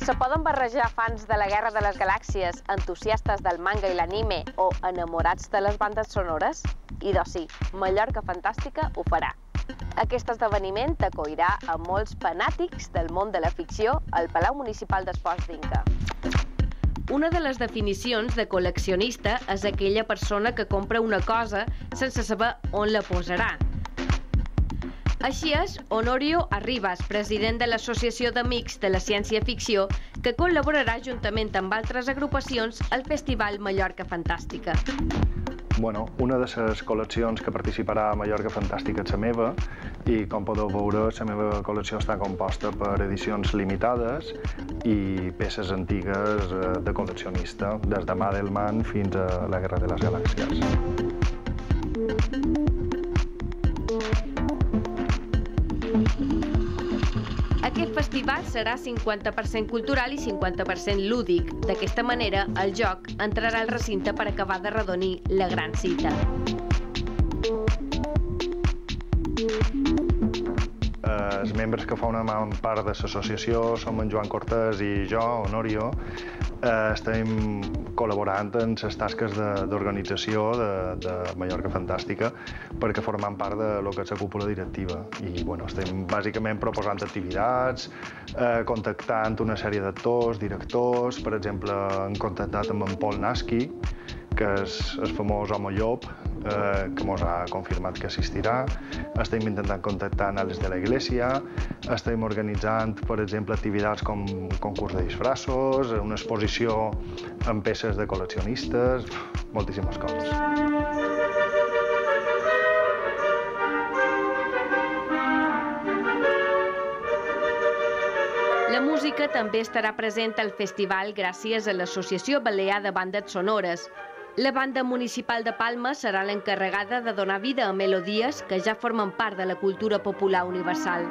Se poden barrejar fans de la Guerra de les Galàxies, entusiastes del manga i l'anime o enamorats de les bandes sonores? I doncs sí, Mallorca Fantàstica ho farà. Aquest esdeveniment acollirà a molts fanàtics del món de la ficció al Palau Municipal d'Esports d'Inca. Una de les definicions de col·leccionista és aquella persona que compra una cosa sense saber on la posarà. Així és Honorio Arribas, president de l'Associació d'Amics de la Ciència-Ficció, que col·laborarà juntament amb altres agrupacions al Festival Mallorca Fantàstica. Una de les col·leccions que participarà a Mallorca Fantàstica és la meva i, com podeu veure, la meva col·lecció està composta per edicions limitades i peces antigues de col·leccionista, des de Madelman fins a la Guerra de les Galàxies. Aquest festival serà 50% cultural i 50% lúdic. D'aquesta manera, el joc entrarà al recinte per acabar d'arrodonir la gran cita. Els membres que formen part de l'associació som en Joan Cortés i jo, Honorio. Estem col·laborant en les tasques d'organització de Mallorca Fantàstica perquè formem part de lo que és la cúpula directiva. I estem bàsicament proposant activitats, contactant una sèrie d'actors, directors. Per exemple, hem contactat amb en Paul Nasky, que és el famós home llop, que ens ha confirmat que assistirà. Estem intentant contactar a les de la Iglesia. Estem organitzant, per exemple, activitats com concurs de disfressos, una exposició amb peces de col·leccionistes, moltíssimes coses. La música també estarà present al festival gràcies a l'Associació Balear de Bandes Sonores. La Banda Municipal de Palma serà l'encarregada de donar vida a melodies que ja formen part de la cultura popular universal.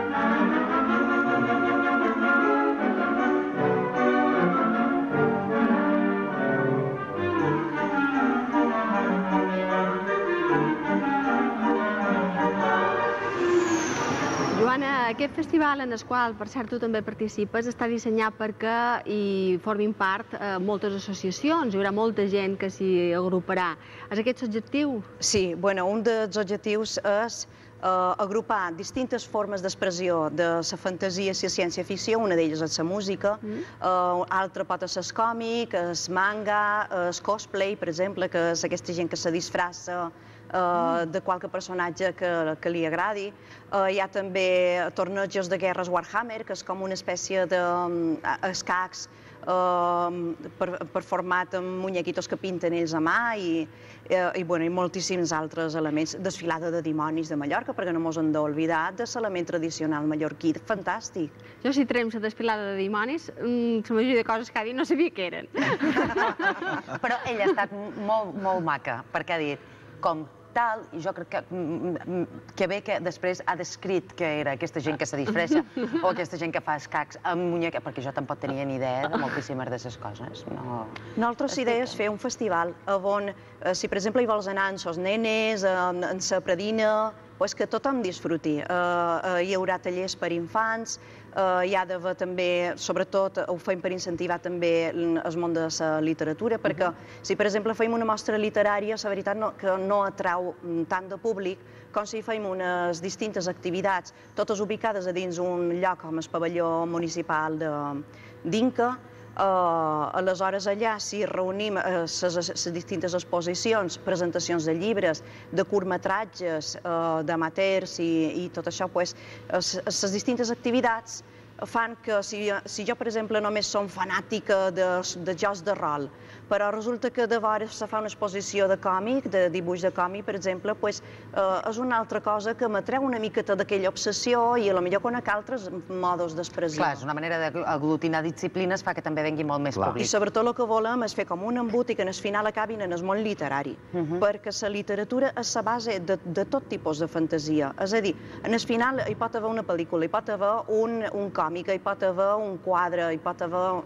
Joana, aquest festival en el qual, per cert, tu també participes, està dissenyat perquè hi formin part moltes associacions, hi haurà molta gent que s'hi agruparà. És aquest l'objectiu? Sí, un dels objectius és agrupar distintes formes d'expressió de la fantasia i la ciència-ficció, una d'elles és la música, altra pot ser el còmic, el manga, el cosplay, per exemple, que és aquesta gent que se disfressa de qualque personatge que li agradi. Hi ha també tornejos de guerres Warhammer, que és com una espècie d'escacs per format amb munyequitos que pinten ells a mà i moltíssims altres elements. Desfilada de dimonis de Mallorca, perquè no mos hem d'oblidar de l'element tradicional mallorquí. Fantàstic. Jo, si trem la desfilada de dimonis, la majoria de coses que ha dit no sabia què eren. Però ella ha estat molt maca, perquè ha dit com tal, i jo crec que bé que després ha descrit que era aquesta gent que se disfressa o aquesta gent que fa escacs amb muñeca, perquè jo tampoc tenia ni idea de moltíssimes d'aquestes coses. Nosaltres idea és fer un festival on, si per exemple hi vols anar amb els nenes, en la predina, que tothom disfruti. Hi haurà tallers per infants, hi ha d'haver també, sobretot, ho fem per incentivar també el món de la literatura, perquè si, per exemple, fem una mostra literària, la veritat que no atrau tant de públic com si fem unes distintes activitats, totes ubicades a dins un lloc com el pavelló municipal d'Inca. Aleshores, allà, si reunim les distintes exposicions, presentacions de llibres, de curtmetratges, d'amateurs i tot això, les distintes activitats fan que, si jo, per exemple, només som fanàtica de jocs de rol, però resulta que de vegades se fa una exposició de còmic, de dibuix de còmic, per exemple, és una altra cosa que m'atreu una miqueta d'aquella obsessió i potser conec altres modes d'expressió. Clar, és una manera d'aglutinar disciplines fa que també vengui molt més públic. I sobretot el que volem és fer com un embut i que en el final acabin en el món literari, perquè la literatura és la base de tot tipus de fantasia. És a dir, en el final hi pot haver una pel·lícula, hi pot haver un còmic, hi pot haver un quadre, hi pot haver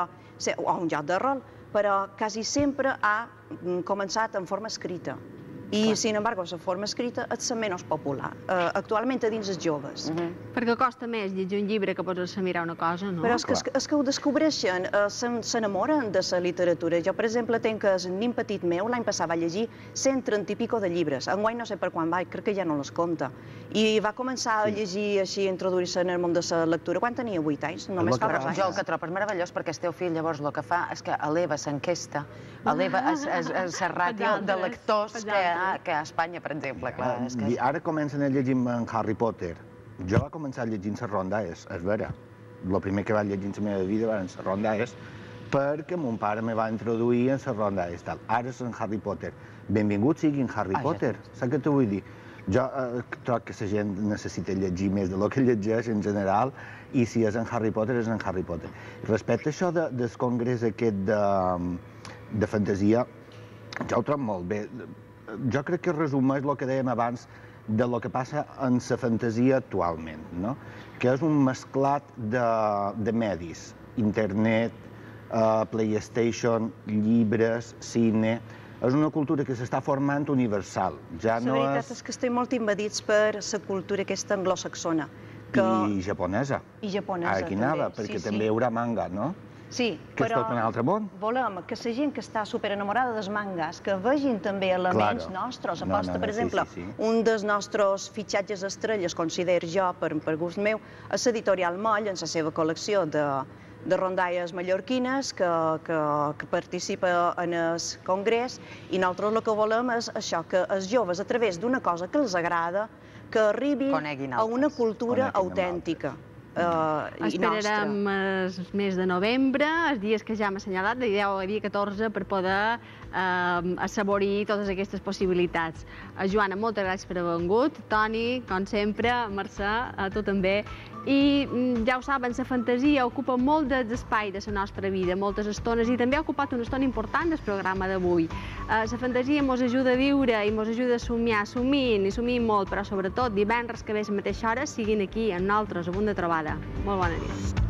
un joc de rol, però quasi sempre ha començat en forma escrita. I, sin embargo, la forma escrita és la menys popular, actualment a dins els joves. Perquè costa més llegir un llibre que posar-se a mirar una cosa, no? Però és que ho descobreixen, s'enamoren de la literatura. Jo, per exemple, tenc que el nin petit meu l'any passat va llegir 130 i pico de llibres. Enguany no sé per quan va, crec que ja no les compta. I va començar a llegir així, a introduir-se en el món de la lectura quan tenia 8 anys, només fa 2 anys. Jo el que trobo és meravellós perquè el teu fill llavors el que fa és que eleva l'enquesta, eleva la ràtio de lectors que a Espanya, per exemple. Ara comencen a llegir en Harry Potter. Jo vaig començar llegint les rondalles, és vera. El primer que vaig llegir en la meva vida van ser rondalles, perquè mon pare me va introduir en les rondalles. Ara és en Harry Potter. Benvingut sigui en Harry Potter. Saps què t'ho vull dir? Jo trobo que la gent necessita llegir més del que llegeix en general, i si és en Harry Potter, és en Harry Potter. Respecte a això del congrés aquest de fantasia, jo ho trobo molt bé. Jo crec que resumeix el que dèiem abans de lo que passa en la fantasia actualment, no? Que és un mesclat de medis, internet, PlayStation, llibres, cine. És una cultura que s'està formant universal. La veritat és que estem molt invadits per la cultura aquesta anglosaxona. I japonesa. I japonesa, també. Aquí anava, perquè també hi haurà manga, no? Sí, que és tot un altre món. Volem que la gent que està superenamorada dels mangas, que vegin també elements nostres. Aposta, per exemple, un dels nostres fitxatges estrelles, considero jo, per gust meu, és l'editorial Moll, en la seva col·lecció de rondalles mallorquines que participa en el congrés, i nosaltres el que volem és això, que els joves, a través d'una cosa que els agrada, que arribin a una cultura autèntica. Esperarem el mes de novembre, els dies que ja hem assenyalat, de 10 a dia 14, per poder assaborir totes aquestes possibilitats. Joana, moltes gràcies per haver vingut. Toni, com sempre, Mercè, a tu també. I ja ho saben, la fantasia ocupa molt d'espai de la nostra vida, moltes estones, i també ha ocupat una estona important del programa d'avui. La fantasia ens ajuda a viure i ens ajuda a somiar, somint molt, però sobretot divendres que ve a la mateixa hora siguin aquí amb nosaltres, a Punt de Trobada. Molt bona nit.